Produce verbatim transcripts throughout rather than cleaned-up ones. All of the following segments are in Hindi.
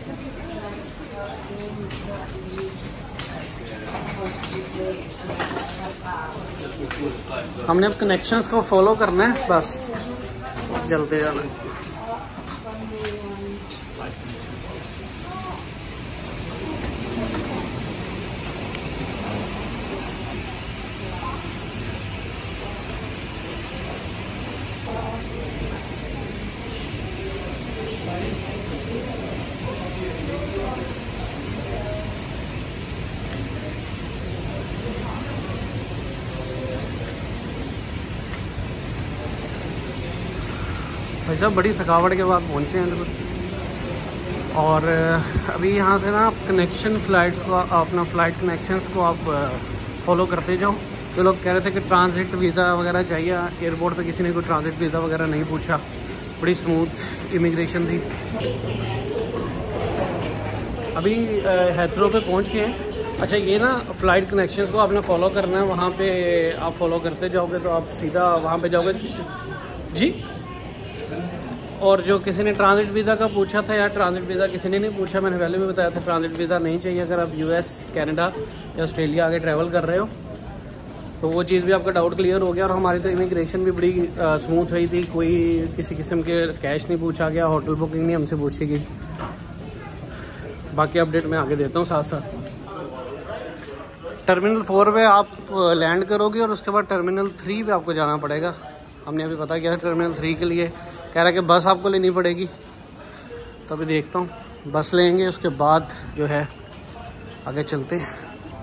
हमने अब कनेक्शंस को फॉलो करना है, बस जलते जाना है। भाई साहब बड़ी थकावट के बाद पहुँचे हैं तो। और अभी यहाँ से ना कनेक्शन फ़्लाइट्स को, अपना फ़्लाइट कनेक्शंस को आप फॉलो करते जाओ। जो लोग कह रहे थे कि ट्रांजिट वीज़ा वगैरह चाहिए, एयरपोर्ट पे किसी ने कोई ट्रांजिट वीज़ा वगैरह नहीं पूछा, बड़ी स्मूथ इमिग्रेशन थी। अभी हैथरो पे पहुँच गए हैं। अच्छा, ये ना फ़्लाइट कनेक्शंस को आपने फॉलो करना है, वहाँ पे आप फॉलो करते जाओगे तो आप सीधा वहाँ पे जाओगे जी। और जो किसी ने ट्रांजिट वीज़ा का पूछा था, यार ट्रांजिट वीज़ा किसी ने नहीं पूछा, मैंने पहले भी बताया था ट्रांजिट वीज़ा नहीं चाहिए अगर आप यूएस, कनाडा या ऑस्ट्रेलिया आगे ट्रैवल कर रहे हो। तो वो चीज़ भी आपका डाउट क्लियर हो गया। और हमारी तो इमिग्रेशन भी बड़ी स्मूथ हुई थी, कोई किसी किस्म के कैश नहीं पूछा गया, होटल बुकिंग नहीं हमसे पूछी गई। बाकी अपडेट मैं आगे देता हूँ साथ साथ। टर्मिनल फोर पे आप लैंड करोगे और उसके बाद टर्मिनल थ्री पे आपको जाना पड़ेगा। हमने अभी पता किया टर्मिनल थ्री के लिए, कह रहा है कि बस आपको लेनी पड़ेगी। तो अभी देखता हूँ बस लेंगे, उसके बाद जो है आगे चलते हैं।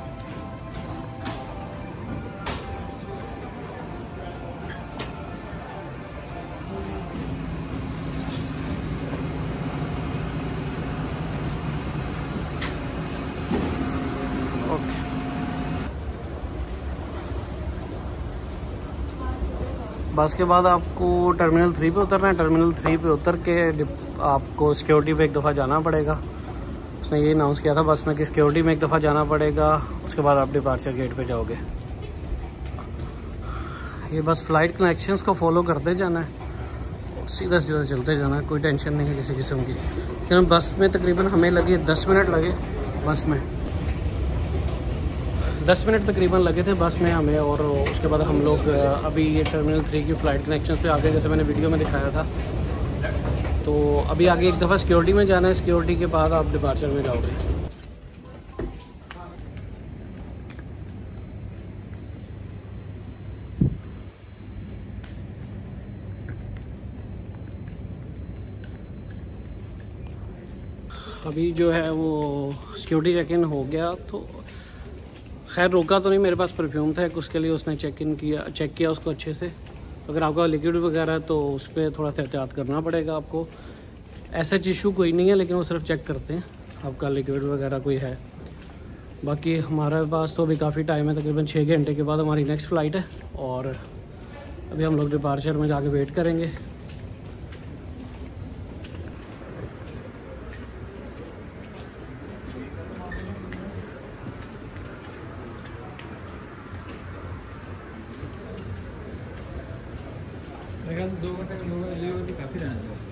बस के बाद आपको टर्मिनल थ्री पे उतरना है। टर्मिनल थ्री पे उतर के आपको सिक्योरिटी पे एक दफ़ा जाना पड़ेगा। उसने ये अनाउंस किया था बस में कि सिक्योरिटी में एक दफ़ा जाना पड़ेगा, उसके बाद आप डिपार्चर गेट पे जाओगे। ये बस फ़्लाइट कनेक्शंस को फॉलो करते जाना है, सीधा सीधा चलते जाना है, कोई टेंशन नहीं है किसी किस्म की। लेकिन बस में तकरीबन हमें लगे दस मिनट लगे, बस में दस मिनट तकरीबन लगे थे बस में हमें। और उसके बाद हम लोग अभी ये टर्मिनल थ्री की फ़्लाइट कनेक्शन पे आगे, जैसे मैंने वीडियो में दिखाया था। तो अभी आगे एक दफ़ा सिक्योरिटी में जाना है, सिक्योरिटी के बाद आप डिपार्चर में जाओगे। अभी जो है वो सिक्योरिटी चेक इन हो गया, तो खैर रोका तो नहीं, मेरे पास परफ्यूम था एक, उसके लिए उसने चेक इन किया, चेक किया उसको अच्छे से। अगर आपका लिक्विड वगैरह है तो उस पर थोड़ा सा एहतियात करना पड़ेगा आपको। ऐसा इशू कोई नहीं है, लेकिन वो सिर्फ चेक करते हैं आपका लिक्विड वगैरह कोई है। बाकी हमारे पास तो अभी काफ़ी टाइम है, तकरीबन छः घंटे के बाद हमारी नेक्स्ट फ़्लाइट है। और अभी हम लोग डिपार्चर में जाके वेट करेंगे। दो घंटे का लेवर भी काफ़ी रहना चाहिए।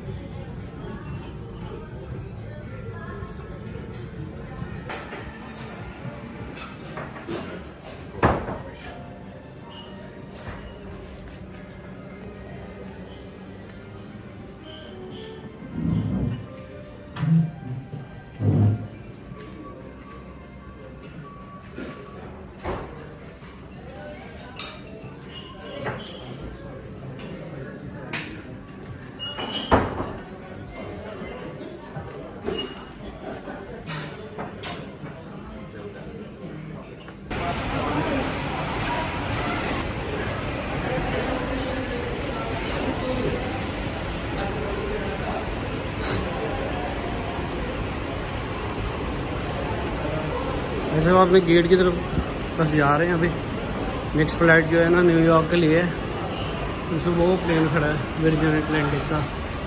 वैसे हम अपने गेट की तरफ बस जा रहे हैं। अभी नेक्स्ट फ़्लाइट जो है ना न्यूयॉर्क के लिए, उसमें वो प्लेन खड़ा है वर्जिन अटलांटिक का।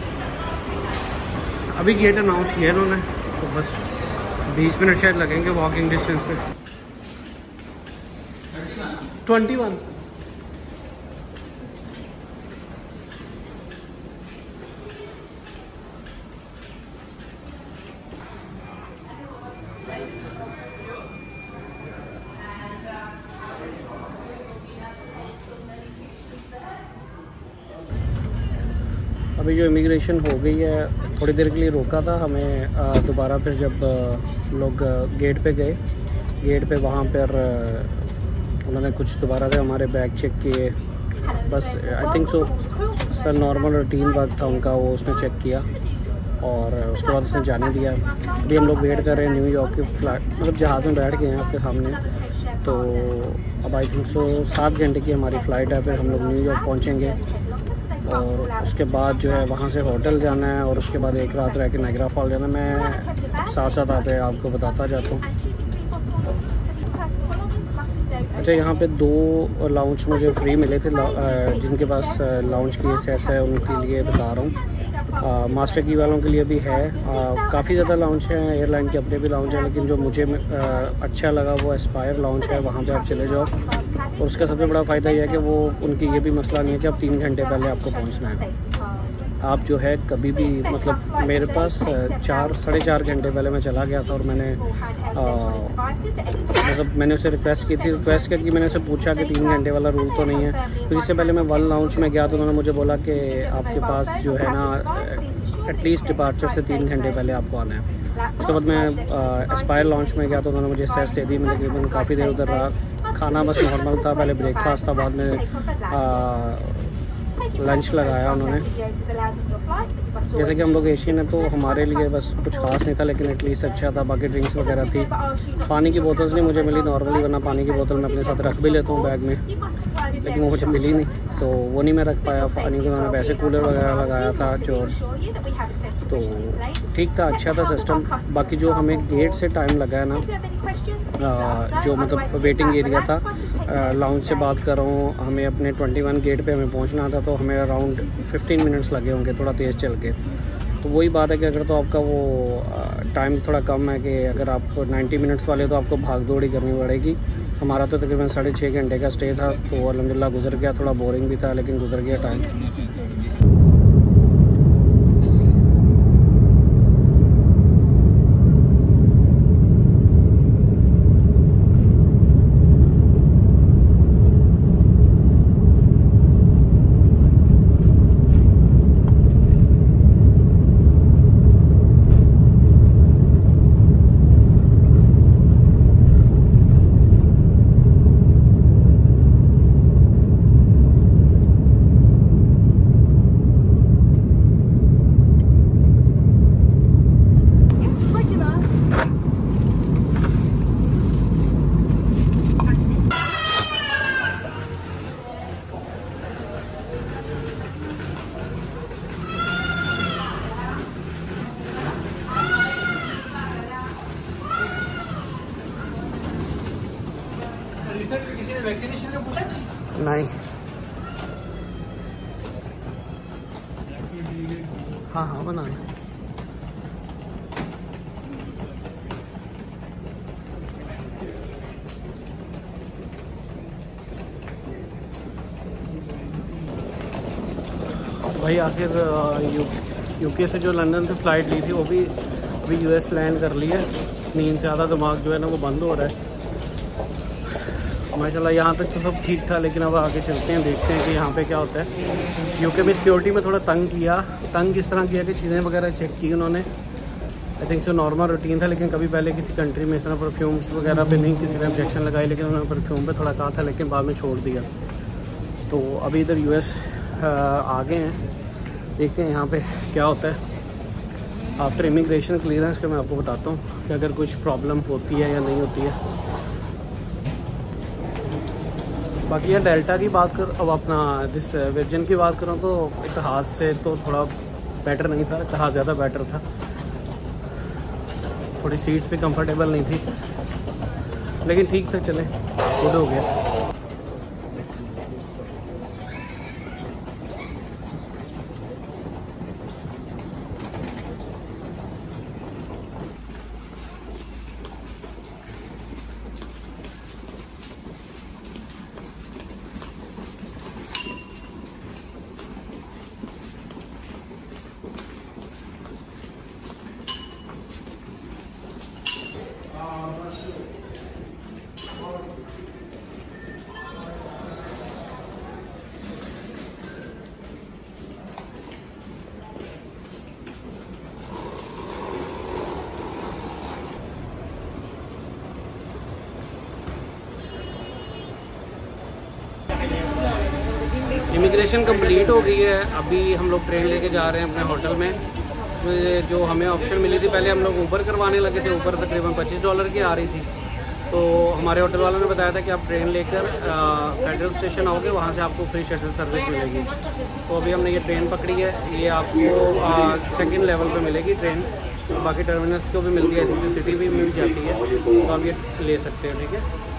अभी गेट अनाउंस किया इन्होंने, तो बस बीस मिनट शायद लगेंगे वॉकिंग डिस्टेंस पे। ट्वेंटी वन अभी जो इमिग्रेशन हो गई है, थोड़ी देर के लिए रोका था हमें, दोबारा फिर जब लोग गेट पे गए, गेट पे वहाँ पर उन्होंने कुछ दोबारा से हमारे बैग चेक किए। बस I think so sir normal routine work था उनका, वो उसने चेक किया और उसके बाद उसने जाने दिया। अभी हम लोग वेट कर रहे हैं न्यूयॉर्क की फ़्लाइट, मतलब जहाज़ में बैठ गए हैं आपके सामने। तो अब आई थिंक सो सात घंटे की हमारी फ़्लाइट है, फिर हम लोग न्यूयॉर्क पहुँचेंगे और उसके बाद जो है वहाँ से होटल जाना है और उसके बाद एक रात रह के नायग्रा फॉल जाना। मैं साथ साथ आते आपको बताता जाता हूँ। अच्छा, यहाँ पे दो लाउंज मुझे फ्री मिले थे, जिनके पास लाउंज की एसेस है उनके लिए बता रहा हूँ। मास्टर की वालों के लिए भी है, काफ़ी ज़्यादा लाउंज हैं, एयरलाइन के अपने भी लाउंज हैं, लेकिन जो मुझे आ, अच्छा लगा वो एस्पायर लाउंज है, वहाँ पे आप चले जाओ। और उसका सबसे बड़ा फ़ायदा यह है कि वो उनकी ये भी मसला नहीं है कि अब तीन घंटे पहले आपको पहुँचना है। आप जो है कभी भी, मतलब मेरे पास चार साढ़े चार घंटे पहले मैं चला गया था और मैंने मतलब मैंने उसे रिक्वेस्ट की थी रिक्वेस्ट करके मैंने उसे पूछा कि तीन घंटे वाला रूल तो नहीं है। तो इससे पहले मैं वन लाउंज में गया तो उन्होंने मुझे बोला कि आपके पास जो है ना एटलीस्ट डिपार्चर से तीन घंटे पहले आपको आना है। उसके बाद मैं एस्पायर लाउंज में गया तो उन्होंने मुझे सेस दे दी। मैंने तकरीबन काफ़ी देर उधर रहा, खाना बस नॉर्मल था, पहले ब्रेकफास्ट था, बाद में लंच लगाया उन्होंने। जैसे कि हम लोग एशियन है तो हमारे लिए बस कुछ खास नहीं था, लेकिन एटलीस्ट अच्छा था। बाकी ड्रिंक्स वगैरह थी, पानी की बोतल्स नहीं मुझे मिली नॉर्मली, वरना पानी की बोतल मैं अपने साथ रख भी लेता हूँ बैग में, लेकिन वो मुझे मिली नहीं तो वो नहीं मैं रख पाया। पानी को उन्होंने वैसे कूलर वगैरह लगाया था जो, तो ठीक था, अच्छा था सिस्टम। बाकी जो हमें गेट से टाइम लगा है ना, आ, जो मतलब वेटिंग एरिया था, लाउंज से बात कर रहा हूँ, हमें अपने इक्कीस गेट पे हमें पहुँचना था तो हमें अराउंड पंद्रह मिनट्स लगे होंगे थोड़ा तेज़ चल के। तो वही बात है कि अगर तो आपका वो टाइम थोड़ा कम है कि अगर आप नब्बे मिनट्स वाले तो आपको भाग दौड़ी करनी पड़ेगी। हमारा तो तकरीबन साढ़े छः घंटे का स्टे था तो अल्हम्दुलिल्लाह गुजर गया। थोड़ा बोरिंग भी था लेकिन गुजर गया टाइम। किसी ने वैक्सीनेशन का पूछा? नहीं, हाँ हाँ बना भाई। आखिर यू यूके से जो लंदन से फ़्लाइट ली थी वो भी अभी यूएस लैंड कर ली है। नींद से आधा दिमाग जो है ना वो बंद हो रहा है। माशाल्लाह यहाँ तक तो सब ठीक था, लेकिन अब आगे चलते हैं, देखते हैं कि यहाँ पे क्या होता है। यूके में सिक्योरिटी में थोड़ा तंग किया तंग किस तरह किया कि चीज़ें वगैरह चेक की उन्होंने। I think so normal routine था, लेकिन कभी पहले किसी कंट्री में इस तरह परफ्यूम्स वगैरह पे नहीं किसी ने ऑब्जेक्शन लगाई, लेकिन उन्होंने परफ्यूम पे थोड़ा कहा था, लेकिन बाद में छोड़ दिया। तो अभी इधर यूएस आ गए हैं, देखते हैं यहाँ पे क्या होता है। आफ्टर इमिग्रेशन क्लियरेंस पे मैं आपको बताता हूँ कि अगर कुछ प्रॉब्लम होती है या नहीं होती है। बाकी यार डेल्टा की बात कर, अब अपना जिस वर्जिन की बात करूँ तो इतिहाद से तो थोड़ा बेटर नहीं था, इतिहाद ज़्यादा बेटर था। थोड़ी सीट्स भी कंफर्टेबल नहीं थी, लेकिन ठीक था, चले गुड हो गया। कनेक्शन कंप्लीट हो गई है। अभी हम लोग ट्रेन लेके जा रहे हैं अपने होटल में। जो हमें ऑप्शन मिली थी, पहले हम लोग ऊबर करवाने लगे थे, ऊपर तकरीबन पच्चीस डॉलर की आ रही थी। तो हमारे होटल वालों ने बताया था कि आप ट्रेन लेकर फेडरल स्टेशन आओगे, वहाँ से आपको फ्री शटल सर्विस मिलेगी। तो अभी हमने ये ट्रेन पकड़ी है, ये आपको सेकंड लेवल पे मिलेगी ट्रेन। बाकी टर्मिनल्स को भी मिलती है, सिटी भी मिल जाती है, तो आप ये ले सकते हैं, ठीक है।